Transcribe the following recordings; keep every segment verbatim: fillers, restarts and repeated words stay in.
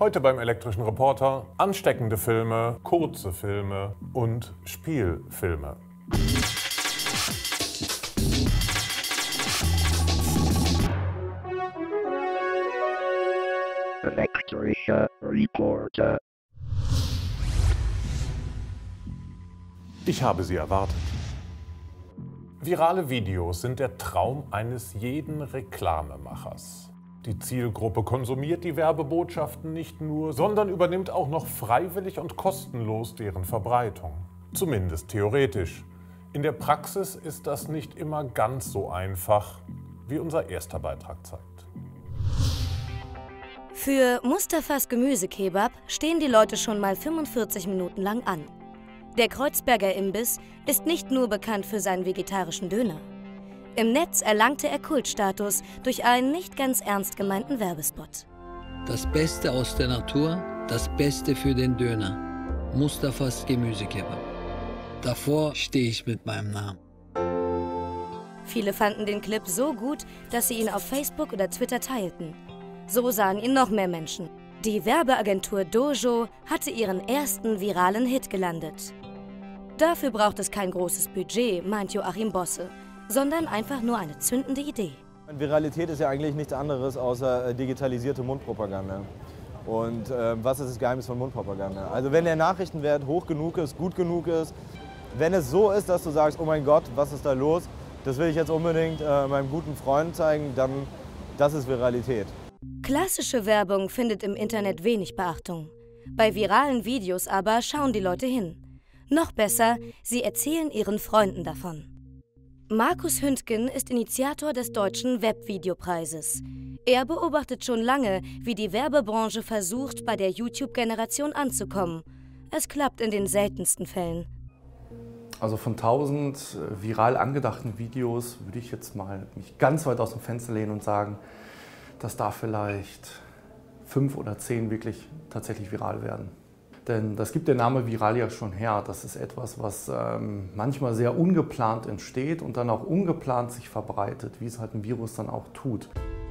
Heute beim Elektrischen Reporter ansteckende Filme, kurze Filme und Spielfilme. Elektrischer Reporter. Ich habe sie erwartet. Virale Videos sind der Traum eines jeden Reklamemachers. Die Zielgruppe konsumiert die Werbebotschaften nicht nur, sondern übernimmt auch noch freiwillig und kostenlos deren Verbreitung. Zumindest theoretisch. In der Praxis ist das nicht immer ganz so einfach, wie unser erster Beitrag zeigt. Für Mustafas Gemüsekebab stehen die Leute schon mal fünfundvierzig Minuten lang an. Der Kreuzberger Imbiss ist nicht nur bekannt für seinen vegetarischen Döner. Im Netz erlangte er Kultstatus durch einen nicht ganz ernst gemeinten Werbespot. Das Beste aus der Natur, das Beste für den Döner. Mustafas Gemüsekebab. Davor stehe ich mit meinem Namen. Viele fanden den Clip so gut, dass sie ihn auf Facebook oder Twitter teilten. So sahen ihn noch mehr Menschen. Die Werbeagentur Dojo hatte ihren ersten viralen Hit gelandet. Dafür braucht es kein großes Budget, meint Joachim Bosse, sondern einfach nur eine zündende Idee. Viralität ist ja eigentlich nichts anderes außer äh, digitalisierte Mundpropaganda. Und äh, was ist das Geheimnis von Mundpropaganda? Also wenn der Nachrichtenwert hoch genug ist, gut genug ist, wenn es so ist, dass du sagst, oh mein Gott, was ist da los, das will ich jetzt unbedingt äh, meinem guten Freund zeigen, dann das ist Viralität. Klassische Werbung findet im Internet wenig Beachtung. Bei viralen Videos aber schauen die Leute hin. Noch besser, sie erzählen ihren Freunden davon. Markus Hündgen ist Initiator des Deutschen Webvideopreises. Er beobachtet schon lange, wie die Werbebranche versucht, bei der YouTube-Generation anzukommen. Es klappt in den seltensten Fällen. Also von tausend viral angedachten Videos würde ich jetzt mal mich ganz weit aus dem Fenster lehnen und sagen, dass da vielleicht fünf oder zehn wirklich tatsächlich viral werden. Denn das gibt der Name viral ja schon her. Das ist etwas, was ähm, manchmal sehr ungeplant entsteht und dann auch ungeplant sich verbreitet, wie es halt ein Virus dann auch tut.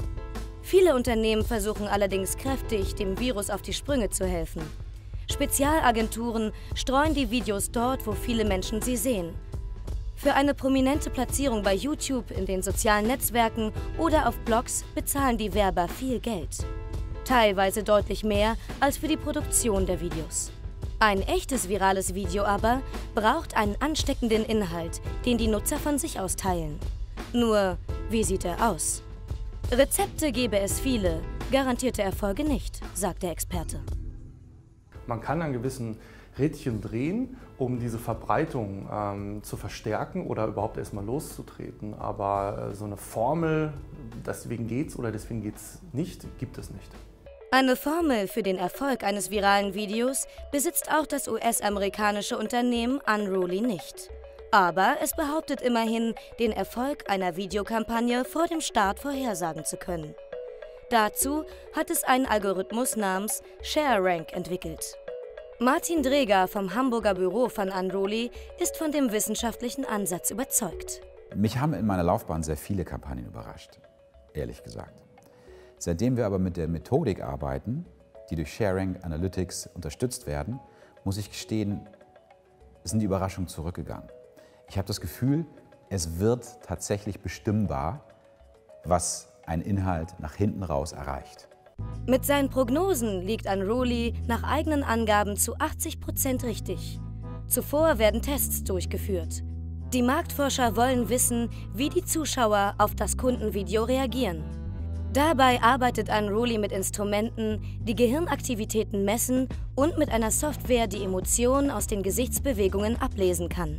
Viele Unternehmen versuchen allerdings kräftig, dem Virus auf die Sprünge zu helfen. Spezialagenturen streuen die Videos dort, wo viele Menschen sie sehen. Für eine prominente Platzierung bei YouTube, in den sozialen Netzwerken oder auf Blogs bezahlen die Werber viel Geld. Teilweise deutlich mehr als für die Produktion der Videos. Ein echtes virales Video aber braucht einen ansteckenden Inhalt, den die Nutzer von sich aus teilen. Nur, wie sieht er aus? Rezepte gäbe es viele, garantierte Erfolge nicht, sagt der Experte. Man kann an gewissen Rädchen drehen, um diese Verbreitung ähm, zu verstärken oder überhaupt erstmal loszutreten. Aber äh, so eine Formel, deswegen geht's oder deswegen geht's nicht, gibt es nicht. Eine Formel für den Erfolg eines viralen Videos besitzt auch das U S-amerikanische Unternehmen Unruly nicht. Aber es behauptet immerhin, den Erfolg einer Videokampagne vor dem Start vorhersagen zu können. Dazu hat es einen Algorithmus namens ShareRank entwickelt. Martin Dreger vom Hamburger Büro von Unruly ist von dem wissenschaftlichen Ansatz überzeugt. Mich haben in meiner Laufbahn sehr viele Kampagnen überrascht, ehrlich gesagt. Seitdem wir aber mit der Methodik arbeiten, die durch ShareRank Analytics unterstützt werden, muss ich gestehen, sind die Überraschungen zurückgegangen. Ich habe das Gefühl, es wird tatsächlich bestimmbar, was ein Inhalt nach hinten raus erreicht. Mit seinen Prognosen liegt Unruly nach eigenen Angaben zu achtzig Prozent richtig. Zuvor werden Tests durchgeführt. Die Marktforscher wollen wissen, wie die Zuschauer auf das Kundenvideo reagieren. Dabei arbeitet Unruly mit Instrumenten, die Gehirnaktivitäten messen und mit einer Software, die Emotionen aus den Gesichtsbewegungen ablesen kann.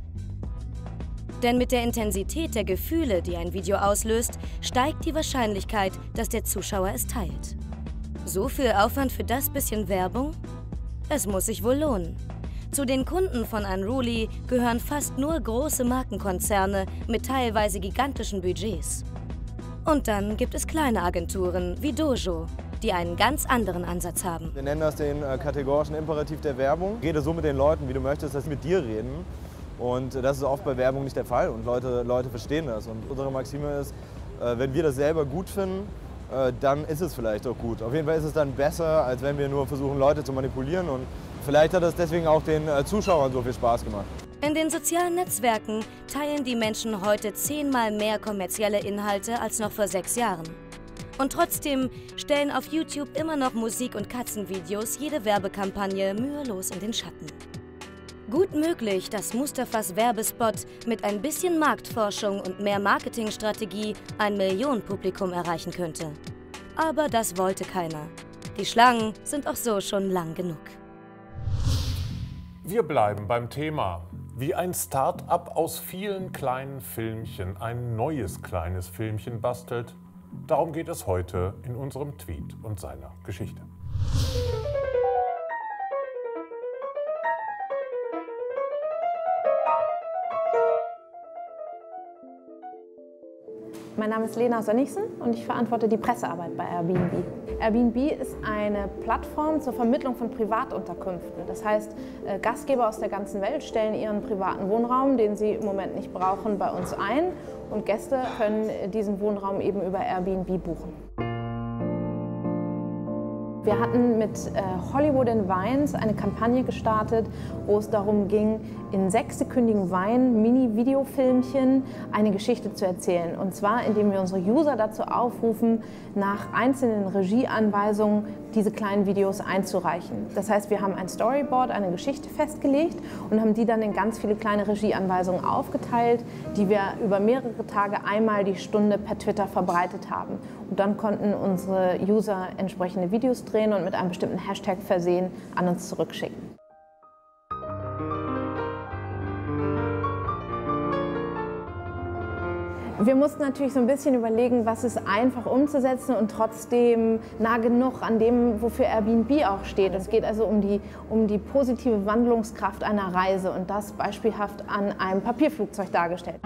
Denn mit der Intensität der Gefühle, die ein Video auslöst, steigt die Wahrscheinlichkeit, dass der Zuschauer es teilt. So viel Aufwand für das bisschen Werbung? Es muss sich wohl lohnen. Zu den Kunden von Unruly gehören fast nur große Markenkonzerne mit teilweise gigantischen Budgets. Und dann gibt es kleine Agenturen wie Dojo, die einen ganz anderen Ansatz haben. Wir nennen das den äh, kategorischen Imperativ der Werbung. Rede so mit den Leuten, wie du möchtest, dass sie mit dir reden. Und das ist oft bei Werbung nicht der Fall und Leute, Leute verstehen das. Und unsere Maxime ist, äh, wenn wir das selber gut finden, äh, dann ist es vielleicht auch gut. Auf jeden Fall ist es dann besser, als wenn wir nur versuchen, Leute zu manipulieren. Und vielleicht hat das deswegen auch den äh, Zuschauern so viel Spaß gemacht. In den sozialen Netzwerken teilen die Menschen heute zehnmal mehr kommerzielle Inhalte als noch vor sechs Jahren. Und trotzdem stellen auf YouTube immer noch Musik- und Katzenvideos jede Werbekampagne mühelos in den Schatten. Gut möglich, dass Mustafas Werbespot mit ein bisschen Marktforschung und mehr Marketingstrategie ein Millionenpublikum erreichen könnte. Aber das wollte keiner. Die Schlangen sind auch so schon lang genug. Wir bleiben beim Thema. Wie ein Start-up aus vielen kleinen Filmchen ein neues kleines Filmchen bastelt, darum geht es heute in unserem Tweet und seiner Geschichte. Mein Name ist Lena Sönnigsen und ich verantworte die Pressearbeit bei Airbnb. Airbnb ist eine Plattform zur Vermittlung von Privatunterkünften. Das heißt, Gastgeber aus der ganzen Welt stellen ihren privaten Wohnraum, den sie im Moment nicht brauchen, bei uns ein und Gäste können diesen Wohnraum eben über Airbnb buchen. Wir hatten mit äh, Hollywood and Vines eine Kampagne gestartet, wo es darum ging, in sechssekündigen Wein, Mini-Videofilmchen eine Geschichte zu erzählen. Und zwar, indem wir unsere User dazu aufrufen, nach einzelnen Regieanweisungen diese kleinen Videos einzureichen. Das heißt, wir haben ein Storyboard, eine Geschichte festgelegt und haben die dann in ganz viele kleine Regieanweisungen aufgeteilt, die wir über mehrere Tage einmal die Stunde per Twitter verbreitet haben. Und dann konnten unsere User entsprechende Videos drehen und mit einem bestimmten Hashtag versehen an uns zurückschicken. Wir mussten natürlich so ein bisschen überlegen, was ist einfach umzusetzen und trotzdem nah genug an dem, wofür Airbnb auch steht. Es geht also um die, um die positive Wandlungskraft einer Reise und das beispielhaft an einem Papierflugzeug dargestellt.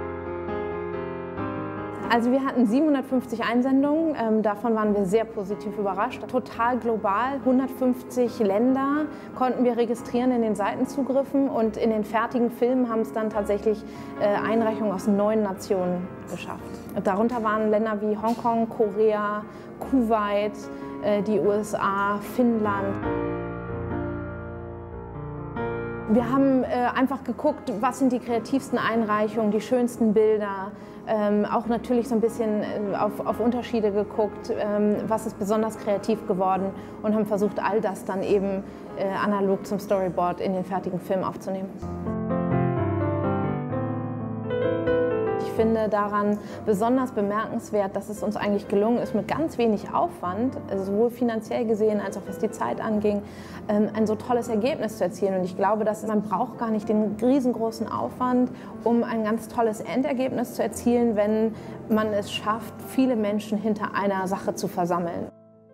Also wir hatten siebenhundertfünfzig Einsendungen, ähm, davon waren wir sehr positiv überrascht. Total global, hundertfünfzig Länder konnten wir registrieren in den Seitenzugriffen und in den fertigen Filmen haben es dann tatsächlich äh, Einreichungen aus neun Nationen geschafft. Und darunter waren Länder wie Hongkong, Korea, Kuwait, äh, die U S A, Finnland. Wir haben äh, einfach geguckt, was sind die kreativsten Einreichungen, die schönsten Bilder. Ähm, auch natürlich so ein bisschen äh, auf, auf Unterschiede geguckt, ähm, was ist besonders kreativ geworden und haben versucht, all das dann eben äh, analog zum Storyboard in den fertigen Film aufzunehmen. Ich finde daran besonders bemerkenswert, dass es uns eigentlich gelungen ist, mit ganz wenig Aufwand, also sowohl finanziell gesehen als auch was die Zeit anging, ein so tolles Ergebnis zu erzielen. Und ich glaube, dass man braucht gar nicht den riesengroßen Aufwand, um ein ganz tolles Endergebnis zu erzielen, wenn man es schafft, viele Menschen hinter einer Sache zu versammeln.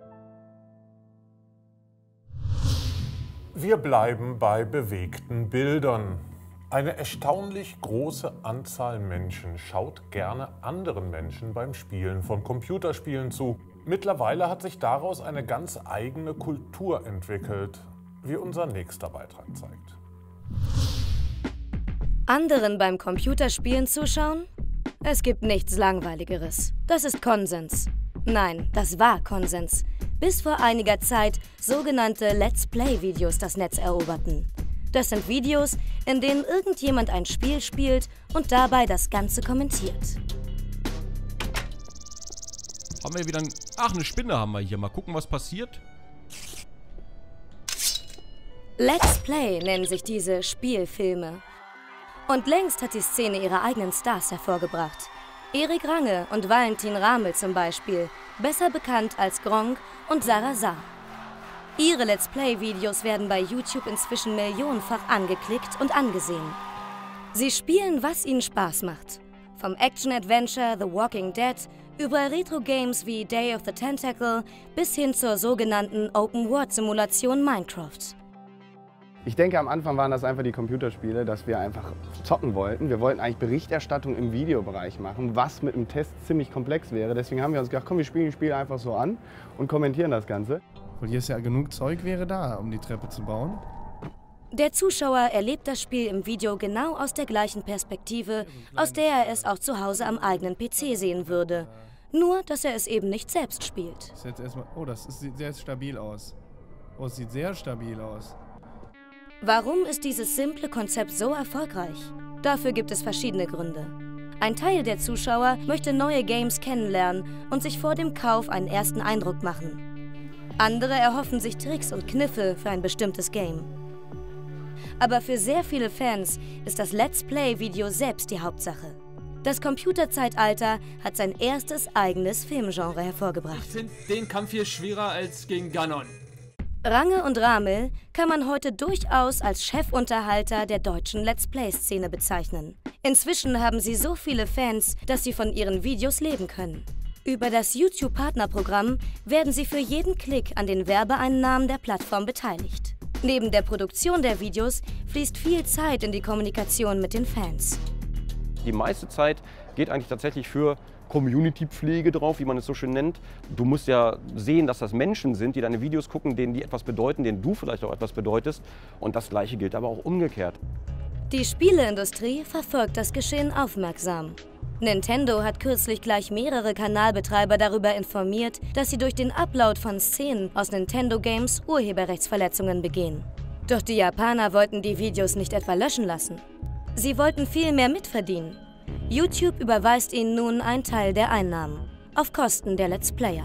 Wir bleiben bei bewegten Bildern. Eine erstaunlich große Anzahl Menschen schaut gerne anderen Menschen beim Spielen von Computerspielen zu. Mittlerweile hat sich daraus eine ganz eigene Kultur entwickelt, wie unser nächster Beitrag zeigt. Anderen beim Computerspielen zuschauen? Es gibt nichts Langweiligeres. Das ist Konsens. Nein, das war Konsens. Bis vor einiger Zeit sogenannte Let's Play-Videos das Netz eroberten. Das sind Videos, in denen irgendjemand ein Spiel spielt und dabei das Ganze kommentiert. Haben wir wieder ein... Ach, eine Spinne haben wir hier. Mal gucken, was passiert. Let's Play nennen sich diese Spielfilme. Und längst hat die Szene ihre eigenen Stars hervorgebracht. Erik Range und Valentin Ramel zum Beispiel, besser bekannt als Gronkh und Sarah Saar. Ihre Let's Play-Videos werden bei YouTube inzwischen millionenfach angeklickt und angesehen. Sie spielen, was ihnen Spaß macht. Vom Action-Adventure The Walking Dead über Retro-Games wie Day of the Tentacle bis hin zur sogenannten Open-World-Simulation Minecraft. Ich denke, am Anfang waren das einfach die Computerspiele, dass wir einfach zocken wollten. Wir wollten eigentlich Berichterstattung im Videobereich machen, was mit dem Test ziemlich komplex wäre. Deswegen haben wir uns gedacht, komm, wir spielen das Spiel einfach so an und kommentieren das Ganze. Und hier ist ja genug Zeug wäre da, um die Treppe zu bauen. Der Zuschauer erlebt das Spiel im Video genau aus der gleichen Perspektive, aus der er es auch zu Hause am eigenen P C sehen würde. Nur, dass er es eben nicht selbst spielt. Das ist jetzt erstmal, oh, das ist, sieht sehr stabil aus. Oh, es sieht sehr stabil aus. Warum ist dieses simple Konzept so erfolgreich? Dafür gibt es verschiedene Gründe. Ein Teil der Zuschauer möchte neue Games kennenlernen und sich vor dem Kauf einen ersten Eindruck machen. Andere erhoffen sich Tricks und Kniffe für ein bestimmtes Game. Aber für sehr viele Fans ist das Let's Play-Video selbst die Hauptsache. Das Computerzeitalter hat sein erstes eigenes Filmgenre hervorgebracht. Ich finde den Kampf hier schwerer als gegen Ganon. Range und Ramel kann man heute durchaus als Chefunterhalter der deutschen Let's Play-Szene bezeichnen. Inzwischen haben sie so viele Fans, dass sie von ihren Videos leben können. Über das YouTube-Partnerprogramm werden sie für jeden Klick an den Werbeeinnahmen der Plattform beteiligt. Neben der Produktion der Videos fließt viel Zeit in die Kommunikation mit den Fans. Die meiste Zeit geht eigentlich tatsächlich für Community-Pflege drauf, wie man es so schön nennt. Du musst ja sehen, dass das Menschen sind, die deine Videos gucken, denen die etwas bedeuten, denen du vielleicht auch etwas bedeutest. Und das Gleiche gilt aber auch umgekehrt. Die Spieleindustrie verfolgt das Geschehen aufmerksam. Nintendo hat kürzlich gleich mehrere Kanalbetreiber darüber informiert, dass sie durch den Upload von Szenen aus Nintendo-Games Urheberrechtsverletzungen begehen. Doch die Japaner wollten die Videos nicht etwa löschen lassen. Sie wollten viel mehr mitverdienen. YouTube überweist ihnen nun einen Teil der Einnahmen, auf Kosten der Let's Player.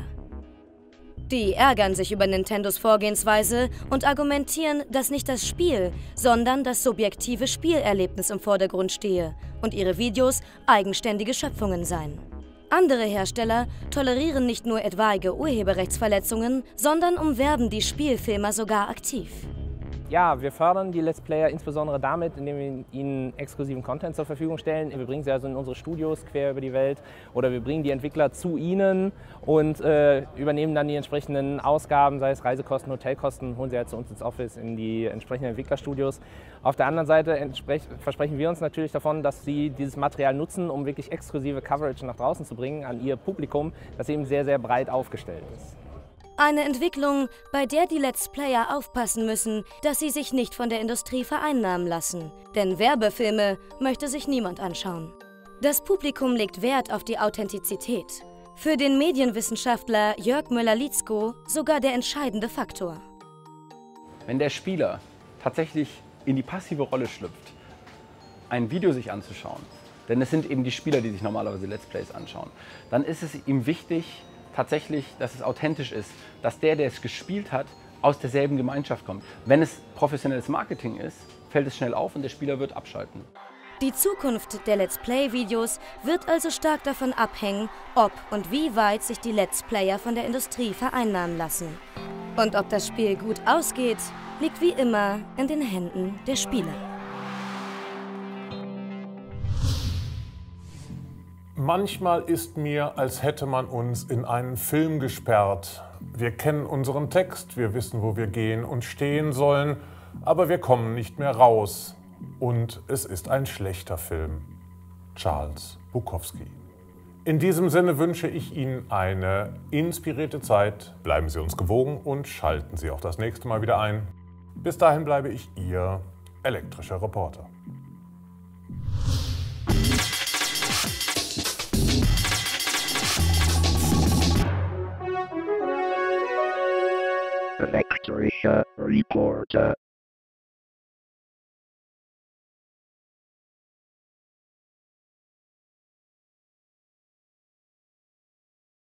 Die ärgern sich über Nintendos Vorgehensweise und argumentieren, dass nicht das Spiel, sondern das subjektive Spielerlebnis im Vordergrund stehe und ihre Videos eigenständige Schöpfungen seien. Andere Hersteller tolerieren nicht nur etwaige Urheberrechtsverletzungen, sondern umwerben die Spielfilmer sogar aktiv. Ja, wir fördern die Let's Player insbesondere damit, indem wir ihnen exklusiven Content zur Verfügung stellen. Wir bringen sie also in unsere Studios quer über die Welt oder wir bringen die Entwickler zu ihnen und äh, übernehmen dann die entsprechenden Ausgaben, sei es Reisekosten, Hotelkosten, holen sie halt zu uns ins Office in die entsprechenden Entwicklerstudios. Auf der anderen Seite versprechen wir uns natürlich davon, dass sie dieses Material nutzen, um wirklich exklusive Coverage nach draußen zu bringen an ihr Publikum, das eben sehr, sehr breit aufgestellt ist. Eine Entwicklung, bei der die Let's Player aufpassen müssen, dass sie sich nicht von der Industrie vereinnahmen lassen. Denn Werbefilme möchte sich niemand anschauen. Das Publikum legt Wert auf die Authentizität. Für den Medienwissenschaftler Jörg Müller-Lietzko sogar der entscheidende Faktor. Wenn der Spieler tatsächlich in die passive Rolle schlüpft, ein Video sich anzuschauen, denn es sind eben die Spieler, die sich normalerweise Let's Plays anschauen, dann ist es ihm wichtig, tatsächlich, dass es authentisch ist, dass der, der es gespielt hat, aus derselben Gemeinschaft kommt. Wenn es professionelles Marketing ist, fällt es schnell auf und der Spieler wird abschalten. Die Zukunft der Let's Play-Videos wird also stark davon abhängen, ob und wie weit sich die Let's Player von der Industrie vereinnahmen lassen. Und ob das Spiel gut ausgeht, liegt wie immer in den Händen der Spieler. Manchmal ist mir, als hätte man uns in einen Film gesperrt. Wir kennen unseren Text, wir wissen, wo wir gehen und stehen sollen, aber wir kommen nicht mehr raus. Und es ist ein schlechter Film. Charles Bukowski. In diesem Sinne wünsche ich Ihnen eine inspirierte Zeit. Bleiben Sie uns gewogen und schalten Sie auch das nächste Mal wieder ein. Bis dahin bleibe ich Ihr elektrischer Reporter. Elektrischer Reporter.